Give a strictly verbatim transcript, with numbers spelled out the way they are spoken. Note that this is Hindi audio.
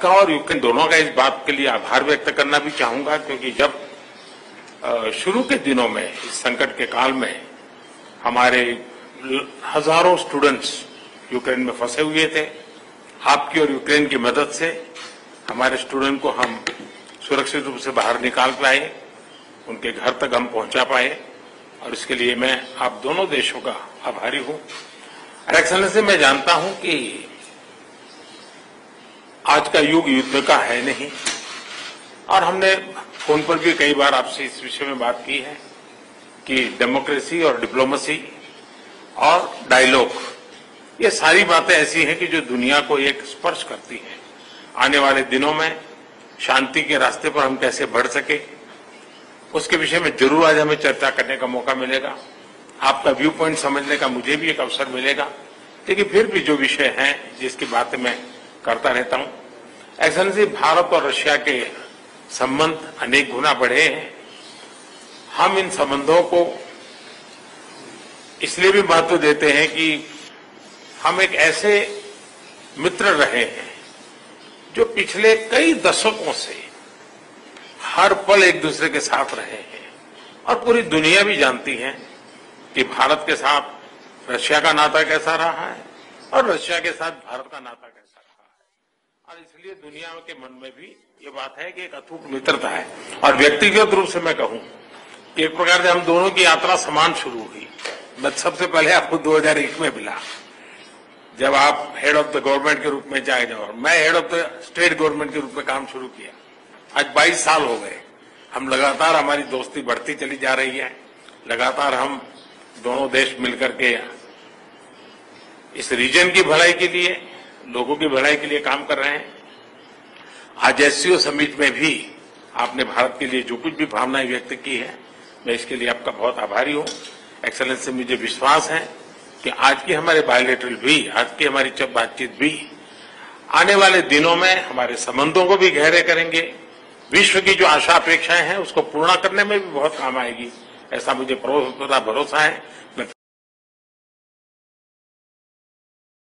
का और यूक्रेन दोनों का इस बात के लिए आभार व्यक्त करना भी चाहूंगा, क्योंकि जब शुरू के दिनों में इस संकट के काल में हमारे हजारों स्टूडेंट्स यूक्रेन में फंसे हुए थे, आपकी और यूक्रेन की मदद से हमारे स्टूडेंट को हम सुरक्षित रूप से बाहर निकाल पाए, उनके घर तक हम पहुंचा पाए, और इसके लिए मैं आप दोनों देशों का आभारी हूं। एक्सेलेंसी, मैं जानता हूं कि आज का युग युद्ध का है नहीं, और हमने फोन पर भी कई बार आपसे इस विषय में बात की है कि डेमोक्रेसी और डिप्लोमेसी और डायलॉग, ये सारी बातें ऐसी हैं कि जो दुनिया को एक स्पर्श करती हैं। आने वाले दिनों में शांति के रास्ते पर हम कैसे बढ़ सके, उसके विषय में जरूर आज हमें चर्चा करने का मौका मिलेगा। आपका व्यू पॉइंट समझने का मुझे भी एक अवसर मिलेगा, लेकिन फिर भी जो विषय हैं जिसकी बातें मैं करता रहता हूं। एक्सेलेंसी, भारत और रशिया के संबंध अनेक गुना बढ़े हैं। हम इन संबंधों को इसलिए भी महत्व देते हैं कि हम एक ऐसे मित्र रहे हैं जो पिछले कई दशकों से हर पल एक दूसरे के साथ रहे हैं, और पूरी दुनिया भी जानती है कि भारत के साथ रशिया का नाता कैसा रहा है और रशिया के साथ भारत का नाता कैसा रहा है। और इसलिए दुनिया के मन में भी ये बात है कि एक अटूट मित्रता है। और व्यक्तिगत रूप से मैं कहूं कि एक प्रकार से हम दोनों की यात्रा समान शुरू हुई। मैं सबसे पहले आपको दो हज़ार एक में मिला, जब आप हेड ऑफ द गवर्नमेंट के रूप में जाए जाओ, मैं head of the state government के रूप में काम शुरू किया। आज बाईस साल हो गए, हम लगातार, हमारी दोस्ती बढ़ती चली जा रही है। लगातार हम दोनों देश मिलकर के इस रीजन की भलाई के लिए, लोगों की भलाई के लिए काम कर रहे हैं। आज एससीओ समिट में भी आपने भारत के लिए जो कुछ भी भावनाएं व्यक्त की है, मैं इसके लिए आपका बहुत आभारी हूं। एक्सेलेंसी, मुझे विश्वास है कि आज की हमारे बायोलेटरल भी, आज की हमारी बातचीत भी आने वाले दिनों में हमारे संबंधों को भी गहरे करेंगे, विश्व की जो आशा अपेक्षाएं हैं उसको पूर्ण करने में भी बहुत काम आएगी, ऐसा मुझे पूरा भरोसा है। मैं